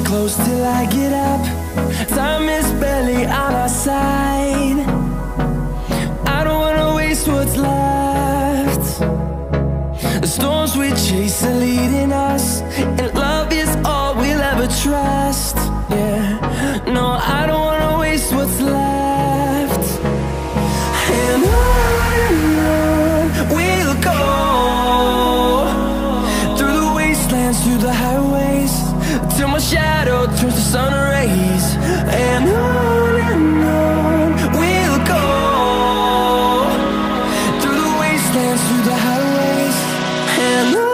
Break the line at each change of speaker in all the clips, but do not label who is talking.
close till I get up. Time is barely on our side. I don't wanna waste what's left. The storms we chase are leading us, and love is all we'll ever trust. Yeah, no, I don't wanna waste what's left. And on we'll go, through the wastelands, through the highways, till my shadow turns to sun rays. And on we'll go, through the wastelands, through the highways, and on.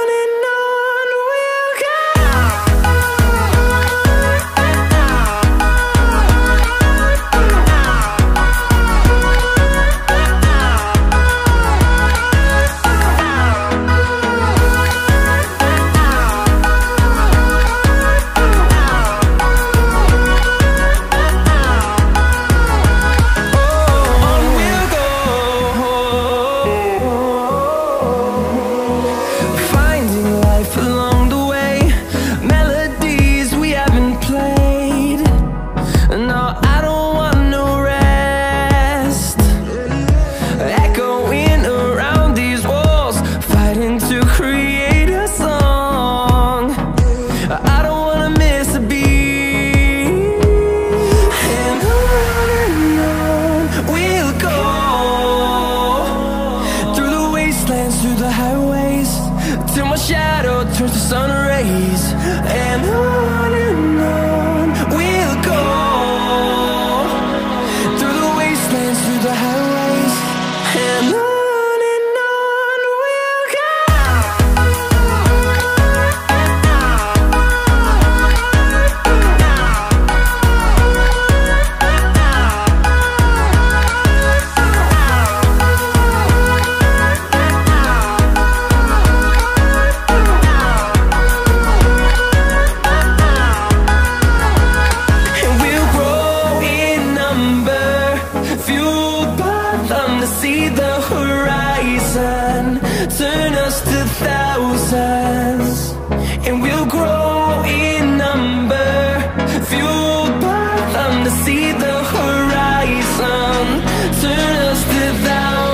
Through the highways, till my shadow turns to sun rays. And on we'll go, through the wastelands, through the highways, and on we'll go. See the horizon turn us to thousands, and we'll grow in number, fueled by them to see the horizon turn us to thousands.